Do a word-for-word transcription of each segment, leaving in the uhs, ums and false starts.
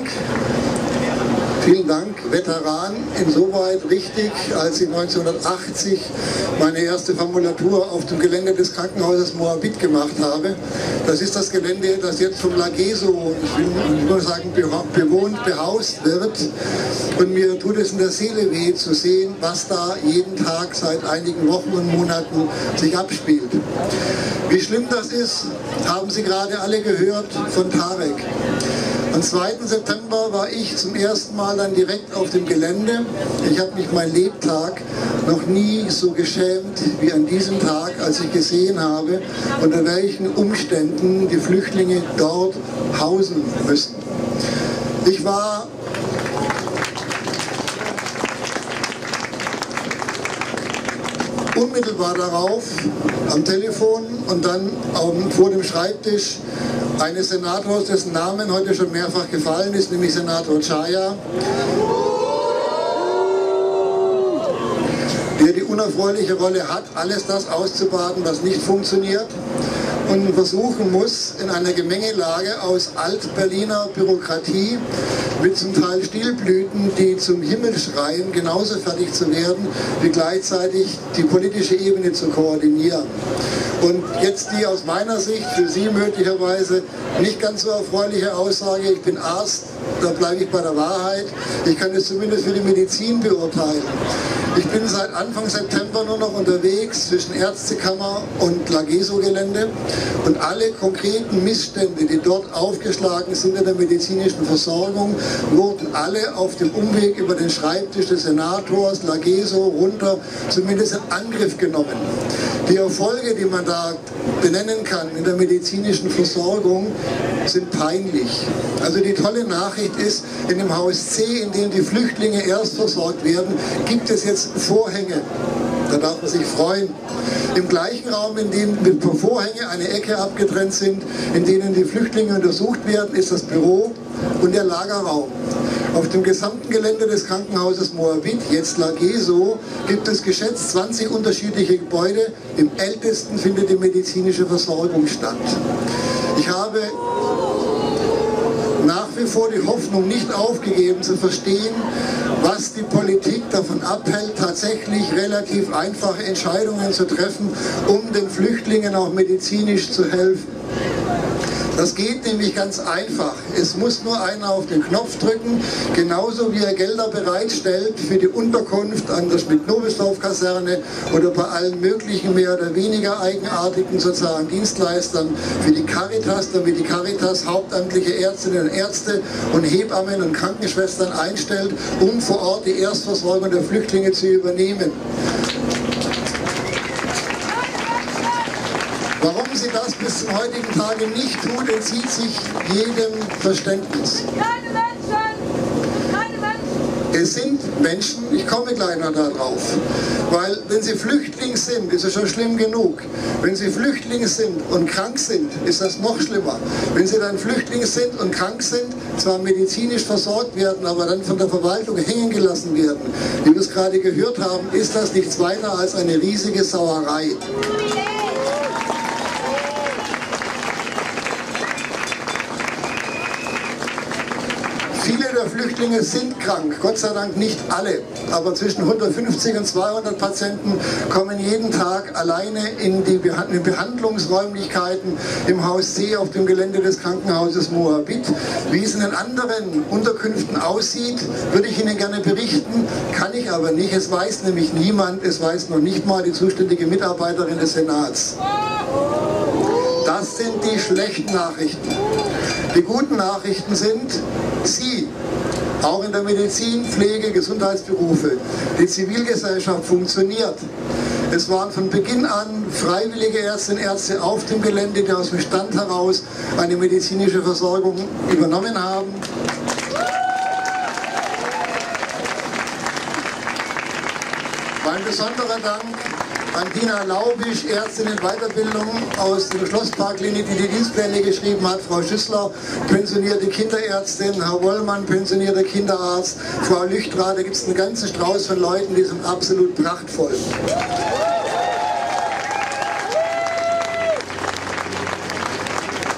Vielen Dank, Veteran, insoweit richtig, als ich neunzehnhundertachtzig meine erste Formulatur auf dem Gelände des Krankenhauses Moabit gemacht habe. Das ist das Gelände, das jetzt vom Lageso, ich will nur sagen, bewohnt, behaust wird. Und mir tut es in der Seele weh zu sehen, was da jeden Tag seit einigen Wochen und Monaten sich abspielt. Wie schlimm das ist, haben Sie gerade alle gehört von Tarek. Am zweiten September war ich zum ersten Mal dann direkt auf dem Gelände. Ich habe mich mein Lebtag noch nie so geschämt wie an diesem Tag, als ich gesehen habe, unter welchen Umständen die Flüchtlinge dort hausen müssen. Ich war unmittelbar darauf am Telefon und dann vor dem Schreibtisch eines Senators, dessen Namen heute schon mehrfach gefallen ist, nämlich Senator Chaya, der die unerfreuliche Rolle hat, alles das auszubaden, was nicht funktioniert und versuchen muss, in einer Gemengelage aus Alt-Berliner Bürokratie mit zum Teil Stilblüten, die zum Himmel schreien, genauso fertig zu werden, wie gleichzeitig die politische Ebene zu koordinieren. Und jetzt die aus meiner Sicht, für Sie möglicherweise nicht ganz so erfreuliche Aussage, ich bin Arzt, da bleibe ich bei der Wahrheit, ich kann es zumindest für die Medizin beurteilen. Ich bin seit Anfang September nur noch unterwegs zwischen Ärztekammer und Lageso-Gelände und alle konkreten Missstände, die dort aufgeschlagen sind in der medizinischen Versorgung, wurden alle auf dem Umweg über den Schreibtisch des Senators Lageso runter zumindest in Angriff genommen. Die Erfolge, die man da benennen kann in der medizinischen Versorgung, sind peinlich. Also die tolle Nachricht ist, in dem Haus C, in dem die Flüchtlinge erst versorgt werden, gibt es jetzt Vorhänge. Da darf man sich freuen. Im gleichen Raum, in dem mit Vorhänge eine Ecke abgetrennt sind, in denen die Flüchtlinge untersucht werden, ist das Büro und der Lagerraum. Auf dem gesamten Gelände des Krankenhauses Moabit, jetzt Lageso, gibt es geschätzt zwanzig unterschiedliche Gebäude. Im ältesten findet die medizinische Versorgung statt. Ich habe nach wie vor die Hoffnung nicht aufgegeben zu verstehen, was die Politik davon abhält, tatsächlich relativ einfache Entscheidungen zu treffen, um den Flüchtlingen auch medizinisch zu helfen. Das geht nämlich ganz einfach. Es muss nur einer auf den Knopf drücken, genauso wie er Gelder bereitstellt für die Unterkunft an der Schmidt-Nobelsdorf-Kaserne oder bei allen möglichen mehr oder weniger eigenartigen sozialen Dienstleistern, für die Caritas, damit die Caritas hauptamtliche Ärztinnen und Ärzte und Hebammen und Krankenschwestern einstellt, um vor Ort die Erstversorgung der Flüchtlinge zu übernehmen. Warum sie das bis zum heutigen Tage nicht tut, entzieht sich jedem Verständnis. Keine Menschen! Keine Menschen! Es sind Menschen, ich komme gleich noch darauf, weil wenn sie Flüchtling sind, ist es schon schlimm genug. Wenn sie Flüchtling sind und krank sind, ist das noch schlimmer. Wenn sie dann Flüchtling sind und krank sind, zwar medizinisch versorgt werden, aber dann von der Verwaltung hängen gelassen werden, wie wir es gerade gehört haben, ist das nichts weiter als eine riesige Sauerei. Viele der Flüchtlinge sind krank, Gott sei Dank nicht alle, aber zwischen hundertfünfzig und zweihundert Patienten kommen jeden Tag alleine in die Behandlungsräumlichkeiten im Haus C auf dem Gelände des Krankenhauses Moabit. Wie es in den anderen Unterkünften aussieht, würde ich Ihnen gerne berichten, kann ich aber nicht. Es weiß nämlich niemand, es weiß noch nicht mal die zuständige Mitarbeiterin des Senats. Das sind die schlechten Nachrichten. Die guten Nachrichten sind, Sie, auch in der Medizin, Pflege, Gesundheitsberufe, die Zivilgesellschaft funktioniert. Es waren von Beginn an freiwillige Ärztinnen und Ärzte auf dem Gelände, die aus dem Stand heraus eine medizinische Versorgung übernommen haben. Mein besonderer Dank an Dina Laubisch, Ärztin in Weiterbildung aus der Schlossparkklinik, die die Dienstpläne geschrieben hat, Frau Schüssler, pensionierte Kinderärztin, Herr Wollmann, pensionierter Kinderarzt, Frau Lüchtra, da gibt es einen ganzen Strauß von Leuten, die sind absolut prachtvoll.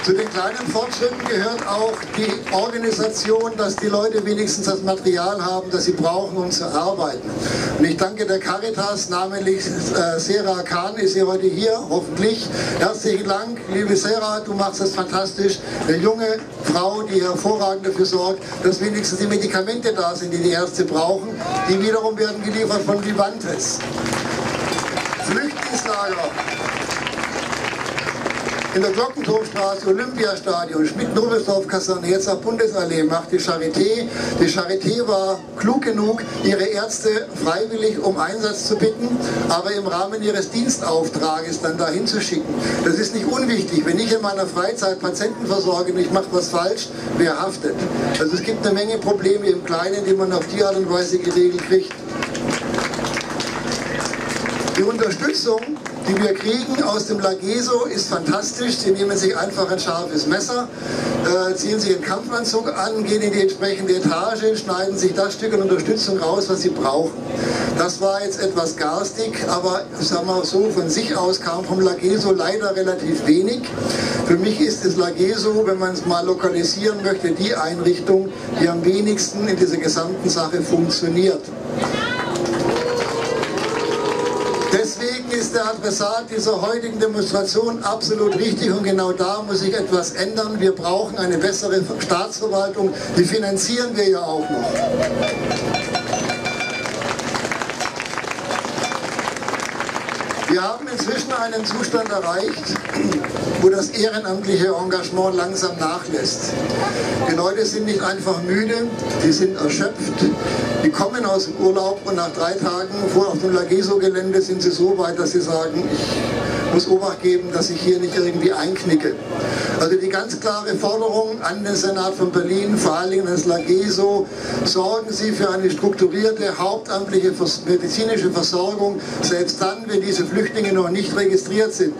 Zu den kleinen Fortschritten gehört auch die Organisation, dass die Leute wenigstens das Material haben, das sie brauchen, um zu arbeiten. Und ich danke der Caritas, namentlich äh, Sarah Kahn ist hier heute hier, hoffentlich. Herzlichen Dank, liebe Sarah, du machst das fantastisch. Eine junge Frau, die hervorragend dafür sorgt, dass wenigstens die Medikamente da sind, die die Ärzte brauchen. Die wiederum werden geliefert von Vivantes. Flüchtlingslager. In der Glockenturmstraße, Olympiastadion, Schmidt-Nobelsdorf-Kaserne, jetzt auf Bundesallee macht die Charité. Die Charité war klug genug, ihre Ärzte freiwillig um Einsatz zu bitten, aber im Rahmen ihres Dienstauftrages dann dahin zu schicken. Das ist nicht unwichtig. Wenn ich in meiner Freizeit Patienten versorge und ich mache was falsch, wer haftet? Also es gibt eine Menge Probleme im Kleinen, die man auf die Art und Weise geregelt kriegt. Die Unterstützung, die wir kriegen aus dem Lageso, ist fantastisch. Sie nehmen sich einfach ein scharfes Messer, äh, ziehen sich einen Kampfanzug an, gehen in die entsprechende Etage, schneiden sich das Stück an Unterstützung raus, was sie brauchen. Das war jetzt etwas garstig, aber sagen wir so, von sich aus kam vom Lageso leider relativ wenig. Für mich ist das Lageso, wenn man es mal lokalisieren möchte, die Einrichtung, die am wenigsten in dieser gesamten Sache funktioniert. Deswegen ist der Adressat dieser heutigen Demonstration absolut richtig und genau da muss sich etwas ändern. Wir brauchen eine bessere Staatsverwaltung, die finanzieren wir ja auch noch. Wir haben inzwischen einen Zustand erreicht, wo das ehrenamtliche Engagement langsam nachlässt. Die Leute sind nicht einfach müde, die sind erschöpft, die kommen aus dem Urlaub und nach drei Tagen vor auf dem Lageso-Gelände sind sie so weit, dass sie sagen, ich muss Obacht geben, dass ich hier nicht irgendwie einknicke. Also die ganz klare Forderung an den Senat von Berlin, vor allen Dingen das Lageso, sorgen Sie für eine strukturierte, hauptamtliche medizinische Versorgung, selbst dann, wenn diese Flüchtlinge noch nicht registriert sind.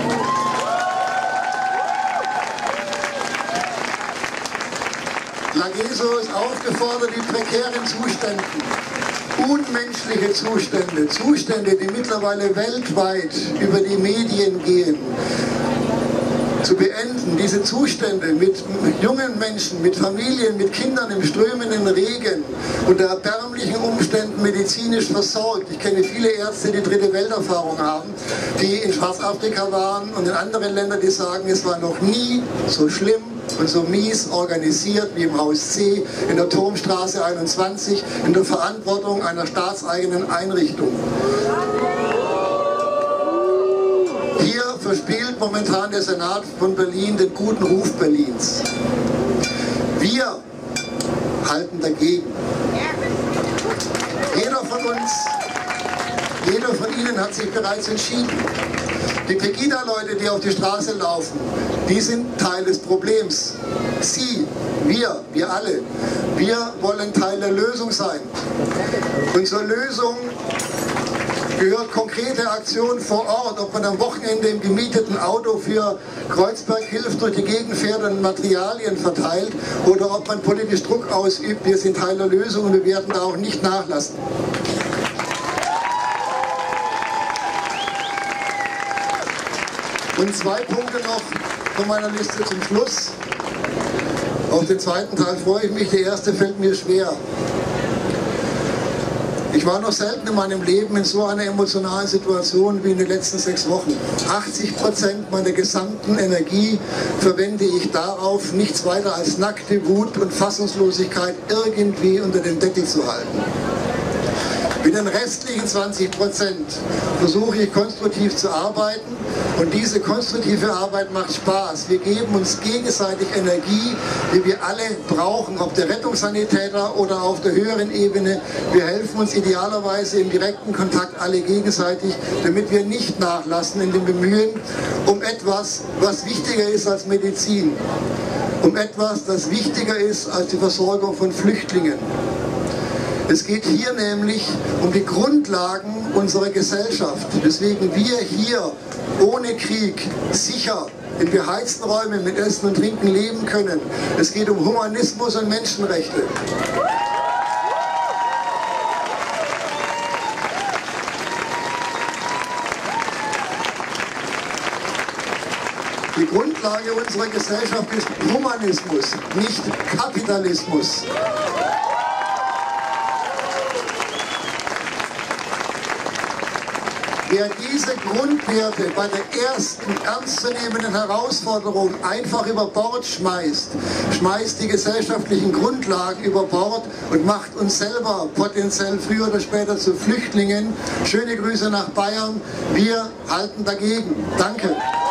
Lageso ist aufgefordert, die prekären Zustände, unmenschliche Zustände, Zustände, die mittlerweile weltweit über die Medien gehen, zu beenden. Diese Zustände mit jungen Menschen, mit Familien, mit Kindern im strömenden Regen, unter erbärmlichen Umständen medizinisch versorgt. Ich kenne viele Ärzte, die dritte Welterfahrung haben, die in Schwarzafrika waren und in anderen Ländern, die sagen, es war noch nie so schlimm und so mies organisiert wie im Haus C in der Turmstraße einundzwanzig in der Verantwortung einer staatseigenen Einrichtung. Hier verspielt momentan der Senat von Berlin den guten Ruf Berlins. Wir halten dagegen. Jeder von uns, jeder von Ihnen hat sich bereits entschieden. Die Pegida-Leute, die auf die Straße laufen, die sind Teil des Problems. Sie, wir, wir alle, wir wollen Teil der Lösung sein. Und zur Lösung gehört konkrete Aktion vor Ort, ob man am Wochenende im gemieteten Auto für Kreuzberg hilft, durch die Gegend fährt und Materialien verteilt oder ob man politisch Druck ausübt. Wir sind Teil der Lösung und wir werden da auch nicht nachlassen. Und zwei Punkte noch von meiner Liste zum Schluss. Auf den zweiten Teil freue ich mich, der erste fällt mir schwer. Ich war noch selten in meinem Leben in so einer emotionalen Situation wie in den letzten sechs Wochen. achtzig Prozent meiner gesamten Energie verwende ich darauf, nichts weiter als nackte Wut und Fassungslosigkeit irgendwie unter den Deckel zu halten. Mit den restlichen zwanzig Prozent versuche ich konstruktiv zu arbeiten und diese konstruktive Arbeit macht Spaß. Wir geben uns gegenseitig Energie, die wir alle brauchen, ob der Rettungssanitäter oder auf der höheren Ebene. Wir helfen uns idealerweise im direkten Kontakt alle gegenseitig, damit wir nicht nachlassen in dem Bemühen um etwas, was wichtiger ist als Medizin, um etwas, das wichtiger ist als die Versorgung von Flüchtlingen. Es geht hier nämlich um die Grundlagen unserer Gesellschaft, weswegen wir hier ohne Krieg sicher in beheizten Räumen mit Essen und Trinken leben können. Es geht um Humanismus und Menschenrechte. Die Grundlage unserer Gesellschaft ist Humanismus, nicht Kapitalismus. Wer diese Grundwerte bei der ersten ernstzunehmenden Herausforderung einfach über Bord schmeißt, schmeißt die gesellschaftlichen Grundlagen über Bord und macht uns selber potenziell früher oder später zu Flüchtlingen. Schöne Grüße nach Bayern. Wir halten dagegen. Danke.